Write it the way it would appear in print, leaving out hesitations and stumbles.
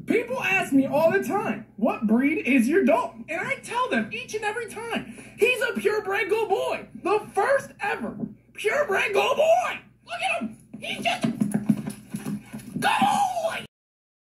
People ask me all the time, what breed is your dog? And I tell them each and every time, he's a purebred good boy. The first ever purebred good boy. Look at him.